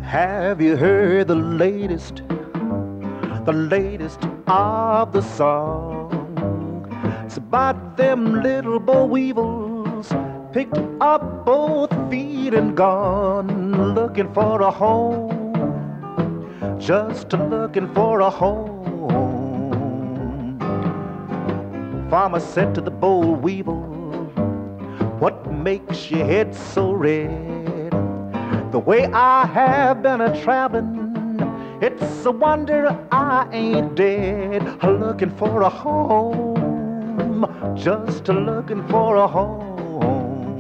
Have you heard the latest of the song? It's about them little boll weevils picked up both feet and gone looking for a home, just looking for a home. Farmer said to the boll weevil, "What makes your head so red? The way I have been a-traveling, it's a wonder I ain't dead. Looking for a home, just looking for a home."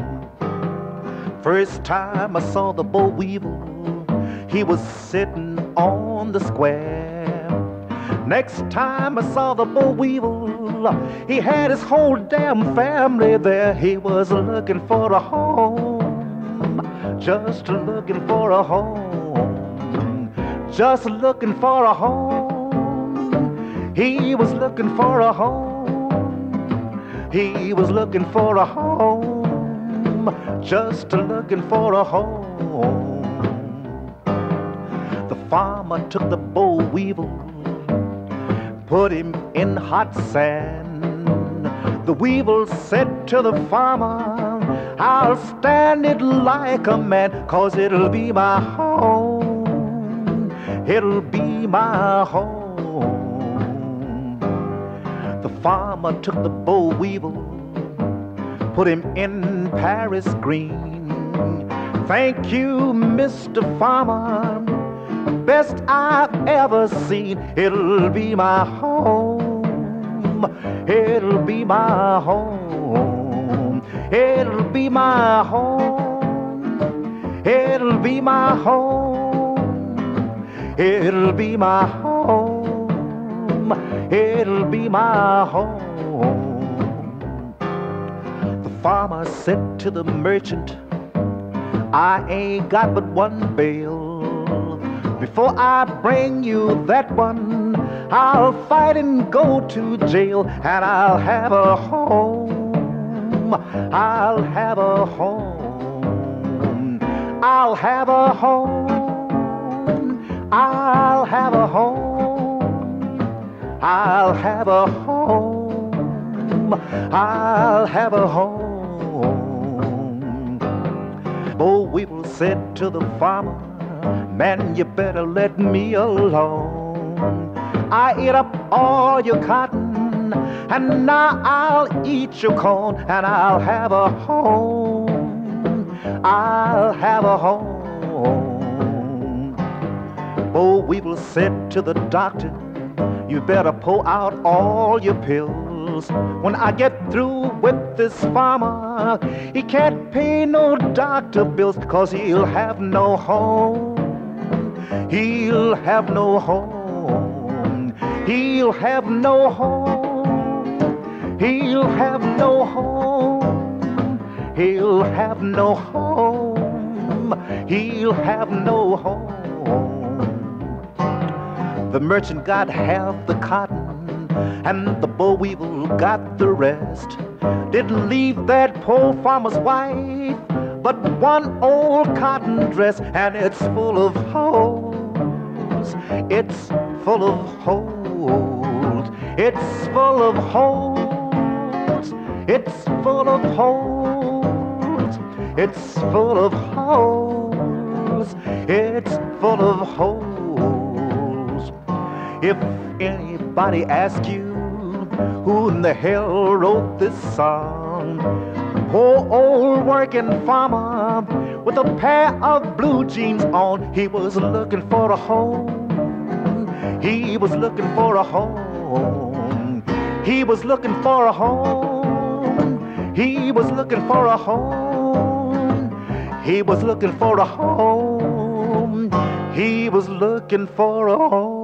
First time I saw the boll weevil, he was sitting on the square. Next time I saw the boll weevil, he had his whole damn family there. He was looking for a home, just looking for a home, just looking for a home. He was looking for a home, he was looking for a home, just looking for a home. The farmer took the boll weevil, put him in hot sand. The weevil said to the farmer, "I'll stand it like a man, 'cause it'll be my home, it'll be my home." The farmer took the boll weevil, put him in Paris green. "Thank you, Mr. Farmer, best I've ever seen. It'll be my home, it'll be my home, it'll be my home, it'll be my home, it'll be my home, it'll be my home." The farmer said to the merchant, "I ain't got but one bale. Before I bring you that one, I'll fight and go to jail, and I'll have a home, I'll have a home, I'll have a home, I'll have a home, I'll have a home, I'll have a home." Boll weevil said to the farmer, "Man, you better let me alone. I ate up all your cotton, and now I'll eat your corn, and I'll have a home, I'll have a home." Boll weevil said to the doctor, "You better pull out all your pills. When I get through with this farmer, he can't pay no doctor bills, 'cause he'll have no home, he'll have no home, he'll have no home, he'll have no home, he'll have no home, he'll have no home." The merchant got half the cotton, and the boll weevil got the rest. Didn't leave that poor farmer's wife but one old cotton dress, and it's full of holes, it's full of holes, it's full of holes, it's full of holes, it's full of holes, it's full of holes. If anybody asks you who in the hell wrote this song, poor old working farmer with a pair of blue jeans on, he was looking for a home, he was looking for a home, he was looking for a home, he was looking for a home, he was looking for a home, he was looking for a home.